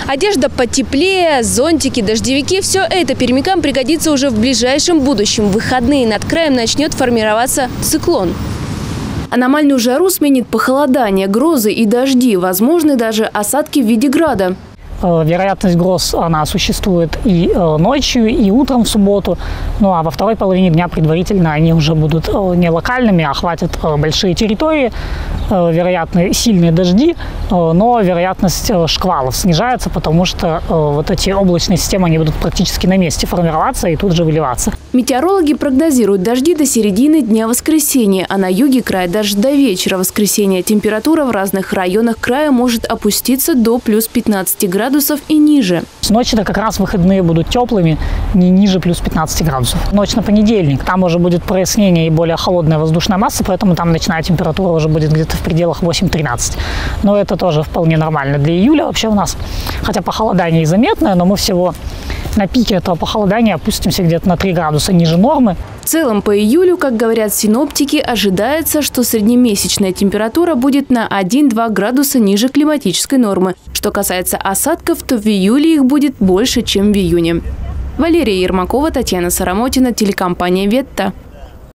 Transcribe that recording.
Одежда потеплее, зонтики, дождевики – все это пермякам пригодится уже в ближайшем будущем. В выходные над краем начнет формироваться циклон. Аномальную жару сменит похолодание, грозы и дожди. Возможны даже осадки в виде града. Вероятность гроз, она существует и ночью, и утром в субботу. Ну а во второй половине дня предварительно они уже будут не локальными, а охватят большие территории. Вероятны сильные дожди, но вероятность шквалов снижается, потому что вот эти облачные системы, они будут практически на месте формироваться и тут же выливаться. Метеорологи прогнозируют дожди до середины дня воскресенья, а на юге края даже до вечера воскресенья. Температура в разных районах края может опуститься до плюс 15 градусов и ниже. С ночи-то как раз выходные будут теплыми, не ниже плюс 15 градусов. Ночь на понедельник, там уже будет прояснение и более холодная воздушная масса, поэтому там ночная температура уже будет где-то в пределах 8-13. Но это тоже вполне нормально для июля вообще у нас. Хотя похолодание и заметное, но мы всего на пике этого похолодания опустимся где-то на 3 градуса ниже нормы. В целом по июлю, как говорят синоптики, ожидается, что среднемесячная температура будет на 1-2 градуса ниже климатической нормы. Что касается осадков, то в июле их будет больше, чем в июне. Валерия Ермакова, Татьяна Сарамотина, телекомпания «Ветта».